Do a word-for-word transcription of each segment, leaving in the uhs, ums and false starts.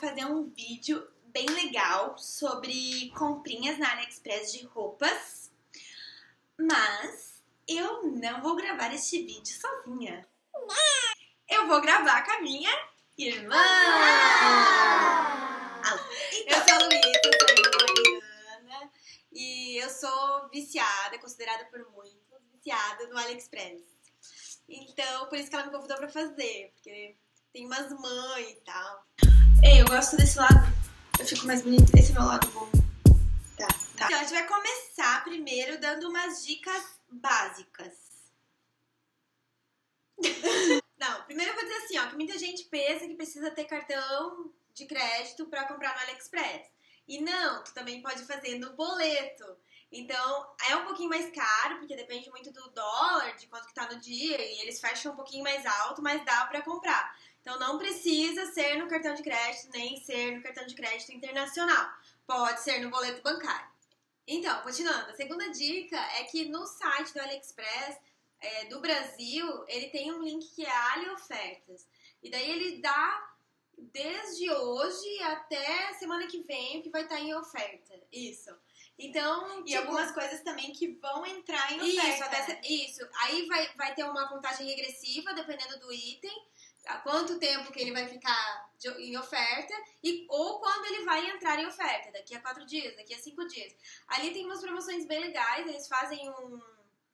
fazer um vídeo bem legal sobre comprinhas na AliExpress de roupas, mas eu não vou gravar este vídeo sozinha. Eu vou gravar com a minha irmã! Ah! Eu sou a Luísa, eu sou a irmã Mariana e eu sou viciada, considerada por muitos viciada no AliExpress. Então, por isso que ela me convidou pra fazer, porque tem umas mães e tal. Ei, eu gosto desse lado, eu fico mais bonita. Esse é meu lado bom. Tá, tá. Então, a gente vai começar primeiro dando umas dicas básicas. Não, primeiro eu vou dizer assim, ó, que muita gente pensa que precisa ter cartão de crédito pra comprar no AliExpress. E não, tu também pode fazer no boleto. Então, é um pouquinho mais caro, porque depende muito do dólar, de quanto que tá no dia, e eles fecham um pouquinho mais alto, mas dá pra comprar. Então, não precisa ser no cartão de crédito, nem ser no cartão de crédito internacional. Pode ser no boleto bancário. Então, continuando, a segunda dica é que no site do AliExpress é, do Brasil, ele tem um link que é Ali Ofertas. E daí ele dá desde hoje até semana que vem o que vai estar em oferta. Isso. Então, e tipo, algumas coisas também que vão entrar em isso, oferta. até, né? isso. Aí vai, vai ter uma contagem regressiva, dependendo do item, há quanto tempo que ele vai ficar de, em oferta, e, ou quando ele vai entrar em oferta, daqui a quatro dias, daqui a cinco dias. Ali tem umas promoções bem legais, eles fazem um,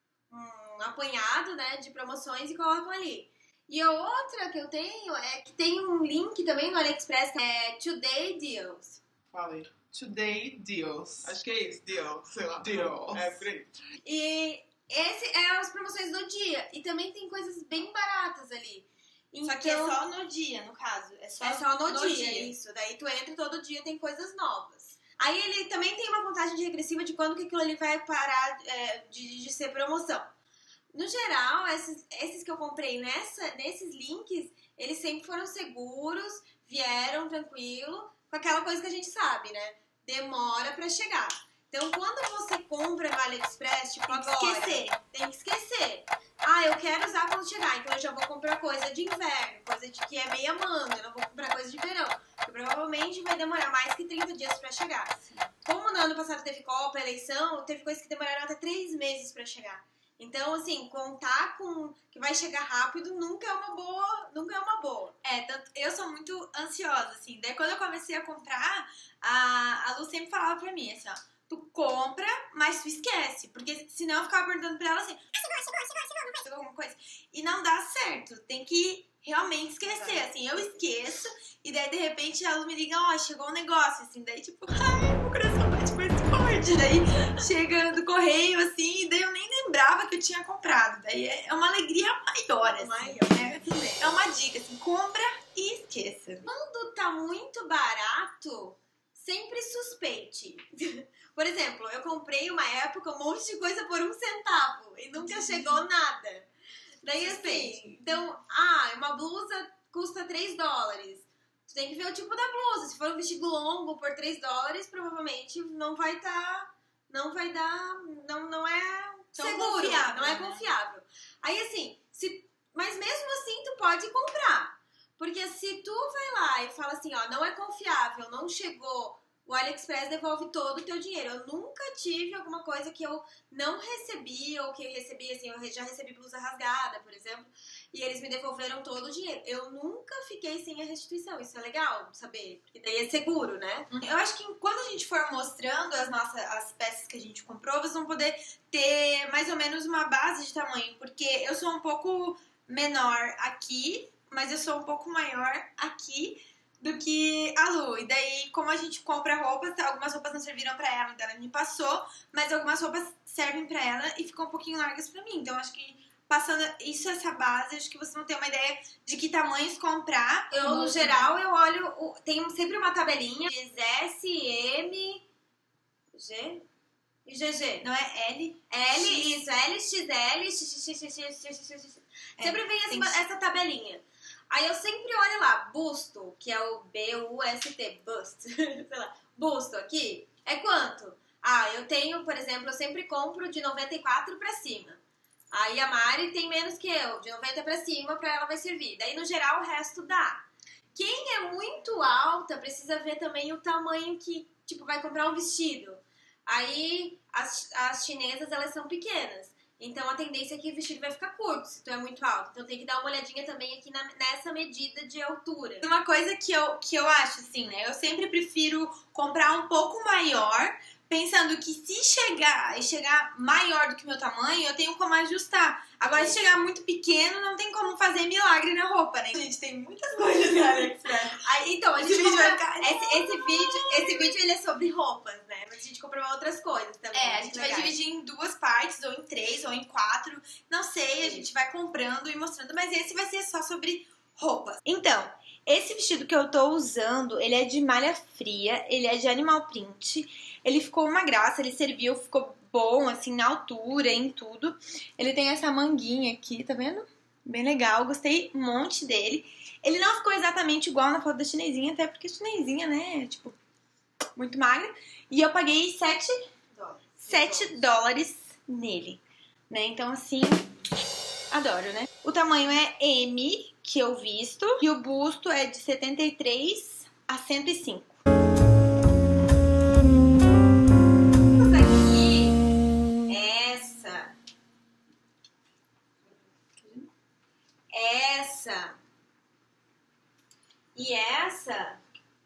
um apanhado, né, de promoções e colocam ali. E a outra que eu tenho é que tem um link também no AliExpress, que é Today Deals. Falei. Today Deals. Acho que é isso, deal, sei lá. Deals. É, por aí. E esse é as promoções do dia. E também tem coisas bem baratas ali. Então, Só que é só no dia, no caso. É só, é só no, no dia, dia. isso. Daí tu entra e todo dia tem coisas novas. Aí ele também tem uma contagem regressiva de quando que aquilo ali vai parar é, de, de ser promoção. No geral, esses, esses que eu comprei nessa, nesses links, eles sempre foram seguros, vieram tranquilo, com aquela coisa que a gente sabe, né? Demora pra chegar. Então, quando você compra no AliExpress, tipo, Tem que agora, esquecer. tem que esquecer. Ah, eu quero usar quando chegar, então eu já vou comprar coisa de inverno, coisa de que é meia manga, eu não vou comprar coisa de verão, porque provavelmente vai demorar mais que trinta dias pra chegar. Como no ano passado teve Copa, eleição, teve coisas que demoraram até três meses pra chegar. Então, assim, contar com que vai chegar rápido nunca é uma boa, nunca é uma boa. É, tanto, eu sou muito ansiosa, assim. Daí quando eu comecei a comprar, a, a Lu sempre falava pra mim, assim, ó, tu compra, mas tu esquece. Porque senão eu ficava perguntando pra ela assim, ah, chegou, chegou, chegou, chegou, não chegou alguma coisa. E não dá certo, tem que realmente esquecer, Exato. assim, eu esqueço, e daí de repente a Lu me liga, ó, chegou um negócio, assim, daí tipo, ai, meu coração bate mais forte. Daí chega do correio, assim, e daí eu nem lembrava que eu tinha comprado. Daí é uma alegria maior, assim. Maior, né? É uma dica, assim, compra e esqueça. Quando tá muito barato, sempre suspeite. Por exemplo, eu comprei uma época um monte de coisa por um centavo e nunca chegou nada. Daí assim, então, ah, uma blusa custa três dólares. Tu tem que ver o tipo da blusa. Se for um vestido longo por três dólares, provavelmente não vai tá, não vai dar, não, não é Tão seguro, confiável, não é né? confiável. Aí assim, se, mas mesmo assim tu pode comprar. Porque se tu vai lá e fala assim, ó, não é confiável, não chegou, o AliExpress devolve todo o teu dinheiro. Eu nunca tive alguma coisa que eu não recebi, ou que eu recebi, assim, eu já recebi blusa rasgada, por exemplo, e eles me devolveram todo o dinheiro. Eu nunca fiquei sem a restituição. Isso é legal saber, porque daí é seguro, né? Eu acho que quando a gente for mostrando as nossas as peças que a gente comprou, vocês vão poder ter mais ou menos uma base de tamanho, porque eu sou um pouco menor aqui, mas eu sou um pouco maior aqui do que a Lu. E daí, como a gente compra roupas, algumas roupas não serviram pra ela, então ela me passou, mas algumas roupas servem pra ela e ficam um pouquinho largas pra mim. Então, acho que passando isso, essa base, acho que vocês vão ter uma ideia de que tamanhos comprar. Eu, no geral, eu olho, o- tem sempre uma tabelinha de S, M, G e G G. Não é L? L, X. isso, L, X L, X, X, X, X, X, X, X, X. É, Sempre vem tem essa, essa tabelinha. Aí eu sempre olho lá, busto, que é o B U S T, bust, sei lá, busto aqui, é quanto? Ah, eu tenho, por exemplo, eu sempre compro de noventa e quatro pra cima. Aí a Mari tem menos que eu, de noventa pra cima, pra ela vai servir. Daí, no geral, o resto dá. Quem é muito alta precisa ver também o tamanho que, tipo, vai comprar um vestido. Aí, as, as chinesas, elas são pequenas. Então, a tendência é que o vestido vai ficar curto, se tu é muito alto. Então, tem que dar uma olhadinha também aqui na, nessa medida de altura. Uma coisa que eu, que eu acho, assim, né? Eu sempre prefiro comprar um pouco maior, pensando que se chegar e chegar maior do que o meu tamanho, eu tenho como ajustar. Agora, se chegar muito pequeno, não tem como fazer milagre na roupa, né? Gente, tem muitas coisas no AliExpress. Aí, então, a gente Esse vídeo compra... vai ficar... esse, esse vídeo, esse vídeo ele é sobre roupas, né? Mas a gente compra outras coisas também. É, a gente vai dividir em duas partes, ou em três, ou em quatro. Não sei, a gente vai comprando e mostrando. Mas esse vai ser só sobre roupas. Então, esse vestido que eu tô usando, ele é de malha fria, ele é de animal print. Ele ficou uma graça, ele serviu, ficou bom, assim, na altura, em tudo. Ele tem essa manguinha aqui, tá vendo? Bem legal, gostei um monte dele. Ele não ficou exatamente igual na foto da chinesinha, até porque a chinesinha, né, é, tipo, muito magra. E eu paguei sete dólares nele, né? Então, assim, adoro, né? O tamanho é M, que eu visto, e o busto é de setenta e três a cento e cinco. Essa e essa,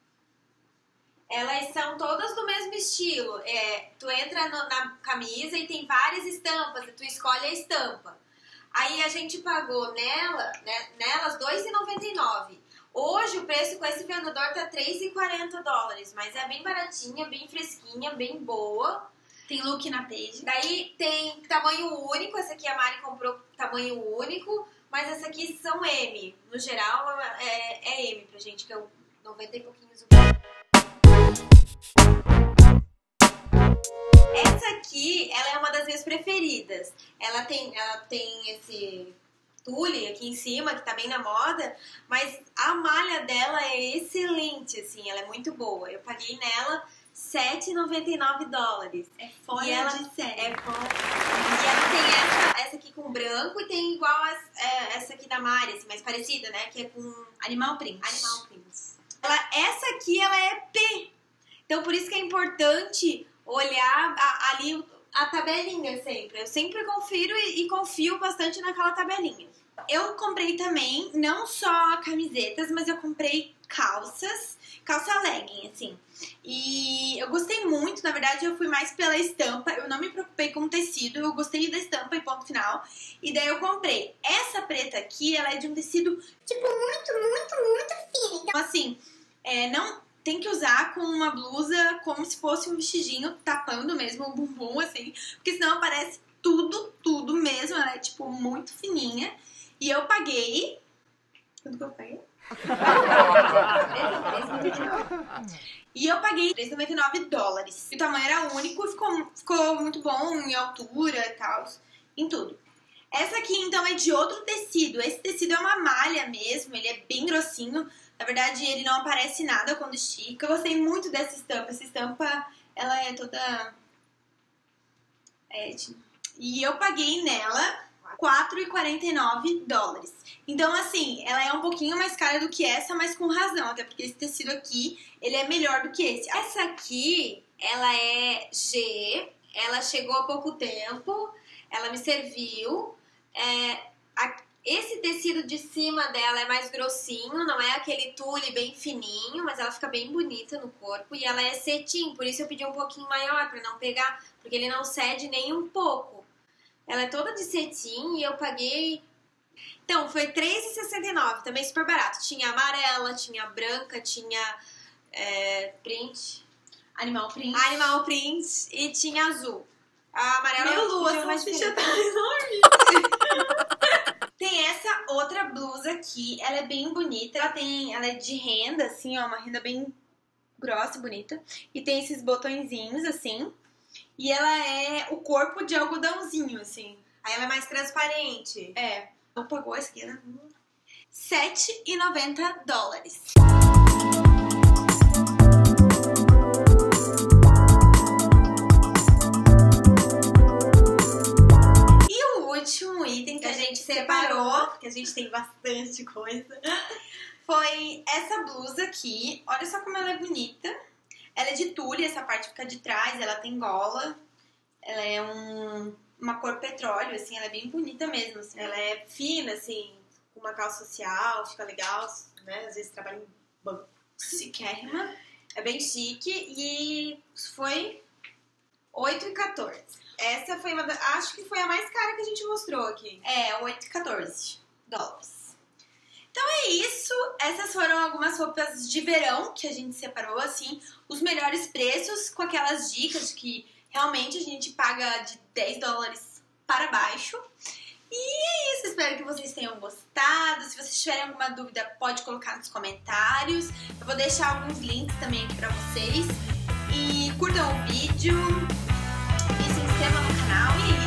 elas são todas do mesmo estilo. É, tu entra no, na camisa e tem várias estampas, e tu escolhe a estampa. Aí a gente pagou nela, né, nelas dois reais e noventa e nove centavos. Hoje o preço com esse vendedor tá três reais e quarenta dólares, mas é bem baratinha, bem fresquinha, bem boa. Tem look na page. Daí tem tamanho único, essa aqui a Mari comprou tamanho único. Mas essa aqui são M. No geral, é, é M pra gente, que é o noventa e pouquinhos. Essa aqui, ela é uma das minhas preferidas. Ela tem, ela tem esse tule aqui em cima, que tá bem na moda. Mas a malha dela é excelente, assim. Ela é muito boa. Eu paguei nela sete reais e noventa e nove dólares. É fora e ela, de série. É fora. E ela tem essa, essa aqui com branco e tem igual a, é, essa aqui da Mari, assim, mais parecida, né? Que é com animal print. Animal print. Ela, essa aqui, ela é P. Então, por isso que é importante olhar a, ali a tabelinha sempre. Eu sempre confiro e, e confio bastante naquela tabelinha. Eu comprei também, não só camisetas, mas eu comprei calças, calça legging, assim. E eu gostei muito, na verdade eu fui mais pela estampa, eu não me preocupei com o tecido, eu gostei da estampa e ponto final. E daí eu comprei. Essa preta aqui, ela é de um tecido, tipo, muito, muito, muito fino. Então, assim, é, não tem que usar com uma blusa como se fosse um vestidinho, tapando mesmo o bumbum, assim, porque senão aparece tudo, tudo mesmo, ela é, tipo, muito fininha. E eu paguei... Quanto que eu paguei? E eu paguei três reais e noventa e nove dólares. O tamanho era único, ficou, ficou muito bom em altura e tal, em tudo. Essa aqui, então, é de outro tecido. Esse tecido é uma malha mesmo, ele é bem grossinho. Na verdade, ele não aparece nada quando estica. Eu gostei muito dessa estampa. Essa estampa, ela é toda... É, e eu paguei nela quatro reais e quarenta e nove dólares. Então, assim, ela é um pouquinho mais cara do que essa, mas com razão. Até porque esse tecido aqui, ele é melhor do que esse. Essa aqui, ela é G. Ela chegou há pouco tempo. Ela me serviu. É, a, esse tecido de cima dela é mais grossinho. Não é aquele tule bem fininho, mas ela fica bem bonita no corpo. E ela é cetim, por isso eu pedi um pouquinho maior, pra não pegar... Porque ele não cede nem um pouco. Ela é toda de cetim e eu paguei... Então, foi três reais e sessenta e nove centavos, também super barato. Tinha amarela, tinha branca, tinha é, print. Animal print. Animal print e tinha azul. A amarela... Meu Lu, essa salsicha tá enorme. Tem essa outra blusa aqui, ela é bem bonita. Ela tem, ela é de renda, assim, ó, uma renda bem grossa e bonita. E tem esses botõezinhos, assim. E ela é o corpo de algodãozinho, assim. Aí ela é mais transparente. É. Não pagou essa aqui, né? sete reais e noventa dólares. E o último item que a gente gente separou, porque a gente tem bastante coisa. Foi essa blusa aqui. Olha só como ela é bonita. Ela é de tule, essa parte fica de trás, ela tem gola. Ela é um, uma cor petróleo, assim, ela é bem bonita mesmo. Assim. Ela é fina, assim, com uma calça social, fica legal, né? Às vezes trabalha em banco. Chiquérrima. É bem chique e foi oito e quatorze. Essa foi uma da... Acho que foi a mais cara que a gente mostrou aqui. É, oito e quatorze dólares. Então é isso. Essas foram algumas roupas de verão que a gente separou, assim. Os melhores preços com aquelas dicas de que realmente a gente paga de dez dólares para baixo. E é isso. Espero que vocês tenham gostado. Se vocês tiverem alguma dúvida, pode colocar nos comentários. Eu vou deixar alguns links também aqui pra vocês. E curtam o vídeo. E se inscrevam no canal. E